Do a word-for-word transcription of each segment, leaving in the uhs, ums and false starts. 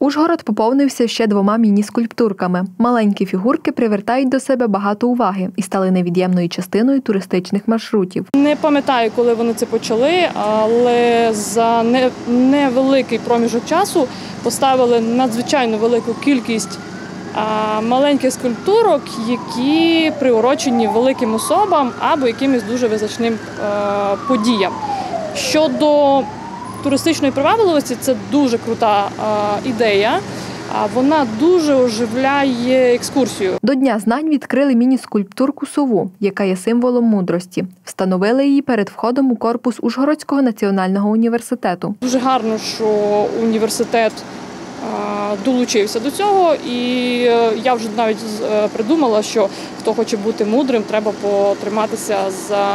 Ужгород поповнився ще двома міні-скульптурками. Маленькі фігурки привертають до себе багато уваги і стали невід'ємною частиною туристичних маршрутів. Не пам'ятаю, коли вони це почали, але за невеликий проміжок часу поставили надзвичайно велику кількість маленьких скульптурок, які приурочені великим особам або якимось дуже визначним подіям. Щодо туристичної привабливості, це дуже крута ідея. Вона дуже оживляє екскурсію. До Дня знань відкрили міні-скульптурку «Сову», яка є символом мудрості. Встановили її перед входом у корпус Ужгородського національного університету. Дуже гарно, що університет долучився до цього, і я вже навіть придумала, що хто хоче бути мудрим, треба потриматися за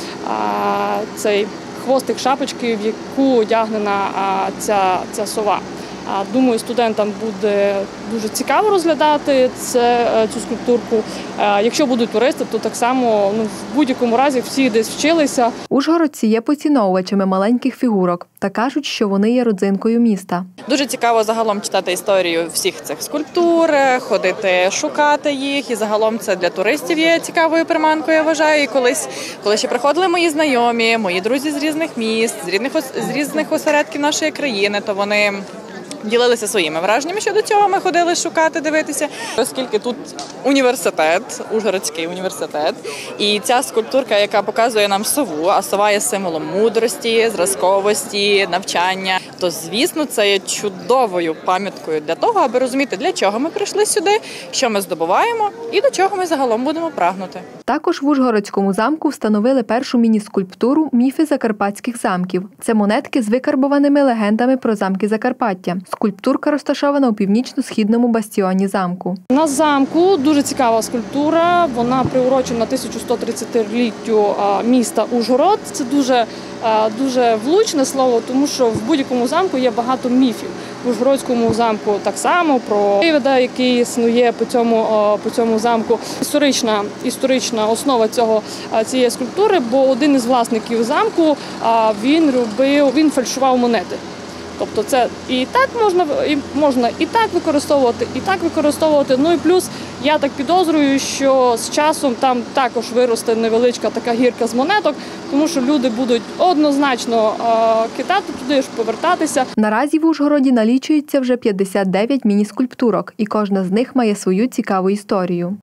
цей хвостик шапочки, в яку одягнена ця, ця сова. Думаю, студентам буде дуже цікаво розглядати це, цю скульптурку. Якщо будуть туристи, то так само ну, в будь-якому разі всі десь вчилися. Ужгородці є поціновувачами маленьких фігурок та кажуть, що вони є родзинкою міста. Дуже цікаво загалом читати історію всіх цих скульптур, ходити, шукати їх. І загалом це для туристів є цікавою приманкою, я вважаю. І колись, коли ще приходили мої знайомі, мої друзі з різних міст, з різних, з різних осередків нашої країни, то вони ділилися своїми враженнями щодо цього, ми ходили шукати, дивитися. Оскільки тут університет, Ужгородський університет, і ця скульптурка, яка показує нам сову, а сова є символом мудрості, зразковості, навчання, то, звісно, це є чудовою пам'яткою для того, аби розуміти, для чого ми прийшли сюди, що ми здобуваємо і до чого ми загалом будемо прагнути. Також в Ужгородському замку встановили першу міні-скульптуру «Міфи закарпатських замків». Це монетки з викарбованими легендами про замки Закарпаття. Скульптурка розташована у північно-східному бастіоні замку. На замку дуже цікава скульптура. Вона приурочена тисяча сто тридцятиліттю міста Ужгород. Це дуже, дуже влучне слово, тому що в будь-якому замку є багато міфів. В Ужгородському замку так само, про Привида, який існує по цьому, по цьому замку. Історична, історична основа цього, цієї скульптури, бо один із власників замку, він робив, він фальшував монети. Тобто це і так можна, і можна і так використовувати, і так використовувати. Ну і плюс я так підозрюю, що з часом там також виросте невеличка така гірка з монеток, тому що люди будуть однозначно е, кидати туди, повертатися. Наразі в Ужгороді налічується вже п'ятдесят дев'ять міні-скульптурок, і кожна з них має свою цікаву історію.